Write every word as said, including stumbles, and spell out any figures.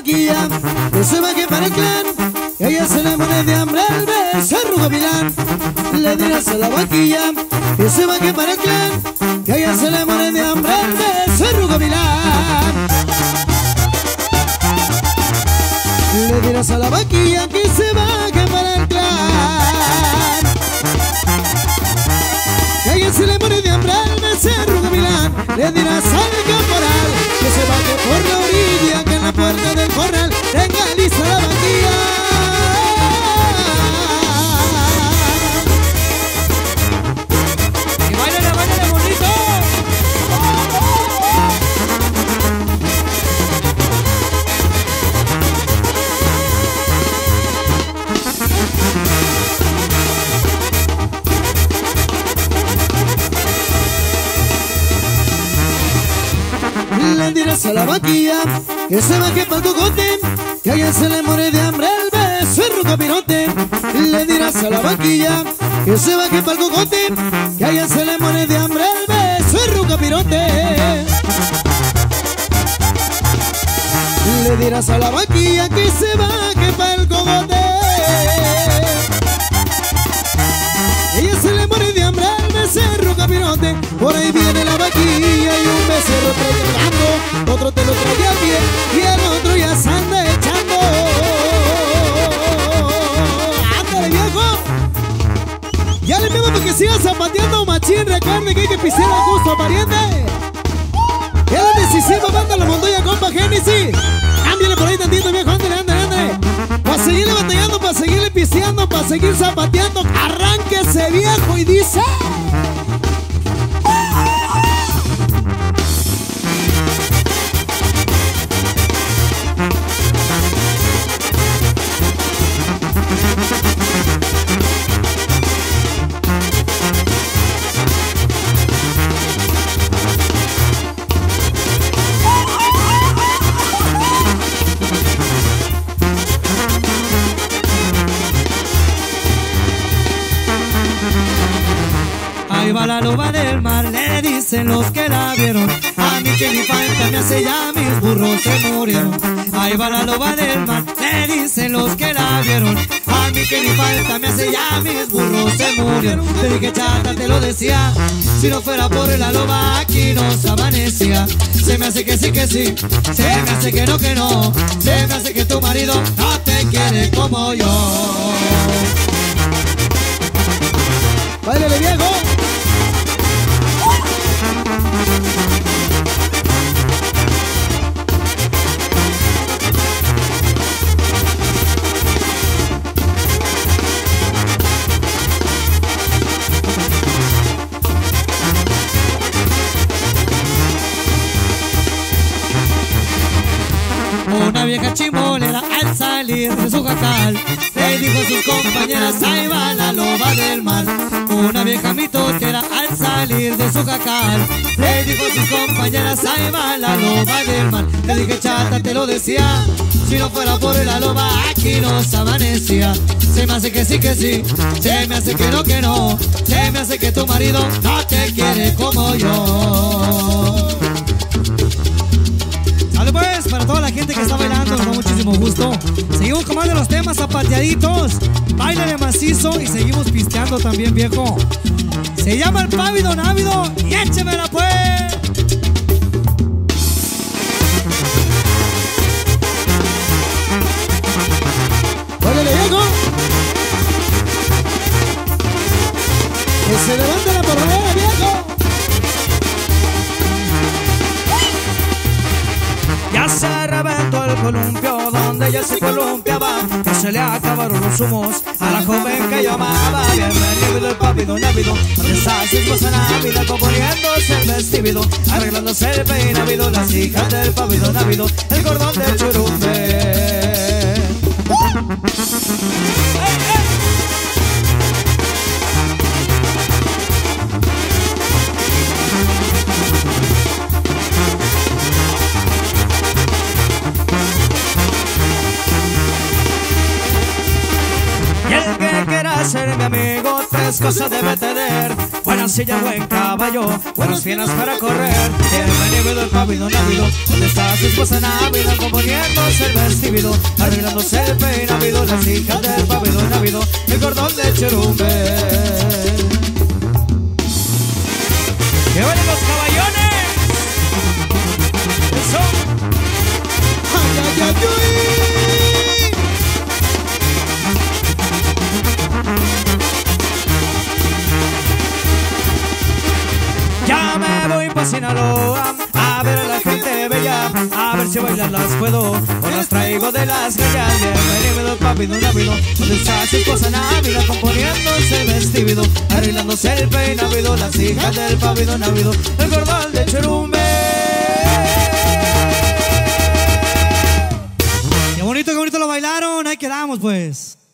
vaquilla que se baje para el clan, que a ella se le muere de hambre el becerro gavilán. Le dirás a la vaquilla que se baje para el clan, que a ella se le muere de hambre el becerro gavilán. Le dirás a la vaquilla que se baje para el clan, que a ella se le muere de hambre el becerro gavilán. Le dirás al caporal que se baje por la orilla, que en la puerta del corral tenga lista la vaquilla. ¡Y báilale, báilale bonito! Le dirás a la vaquilla que se baje pa'l cocote, que a ella se le muere de hambre el becerro capirote. Le dirás a la vaquilla que se baje pa'l cocote, que a ella se le muere de hambre el becerro capirote. Le dirás a la vaquilla que se baje pa'l cocote, ella se le muere de hambre al becerro capirote. Por ahí viene la vaquilla y un becerro trayendo, otro te lo trae a pie y el otro ya se anda echando. ¡Ándale, viejo! Ya le pido para que siga zapateando, machín. Recuerde que hay que pisear a gusto, pariente. Ya la decisiva banda la Montoya, compa Génesis. Cámbiale por ahí tantito, viejo. Ándale, ándale, ándale. Para seguirle batallando, para seguirle piseando, para seguir zapateando. Arránquese, viejo, y dice... Ahí va la loba del mar, le dicen los que la vieron. A mí que ni falta me hace, ya mis burros se murieron. Ahí va la loba del mar, le dicen los que la vieron. A mí que ni falta me hace, ya mis burros se murieron. Te dije chata, te lo decía, si no fuera por la loba aquí nos amanecía. Se me hace que sí, que sí, se me hace que no, que no. Se me hace que tu marido no te quiere como yo. ¡Báilale, viejo! Una vieja chimolera al salir de su jacal le dijo a sus compañeras, ahí va la loba del mar. Una vieja mitotera al salir de su jacal le dijo a sus compañeras, ahí va la loba del mar. Le dije chata, te lo decía, si no fuera por la loba aquí nos amanecía. Se me hace que sí, que sí, se me hace que no, que no. Se me hace que tu marido no te quiere como yo. Dale pues, para toda la gente que está bailando, nos da muchísimo gusto. Seguimos con más de los temas zapateaditos. Bailale macizo y seguimos pisteando también, viejo. Se llama el Pávido Návido y échemela pues. ¡Báilale, viejo! ¡Que se levante la porradera, viejo! Ya se reventó el columpio donde ella se columpiaba, que se le acabaron los humos a la joven que yo amaba. Bienvenido el Pávido Návido, donde está su esposa Návida, componiéndose el vestido, arreglándose el peinávido, las hijas del Pávido Návido, el cordón del churumbe. Y el que quiera ser mi amigo, tres cosas debe tener: buena silla, buen caballo, buenas piernas para correr. Bienvenido el pavido navido, donde está su esposa navido, componiéndose el vestido, arreglándose el peinavido, las hijas del pavido navido, el cordón de cherumbe. ¡Que bailen los caballones! ¡Eso! ¡Ay, ay, ay, ay! Ya me voy pa' Sinaloa a ver a la gente bella, a ver si bailar las puedo o las traigo de las gallas. Bienvenido el pavido navido, donde está su esposa navido, componiéndose el vestido, arreglándose el peinavido, las hijas del pavido navido, el cordón de cherumbe. Qué bonito, qué bonito lo bailaron. Ahí quedamos pues.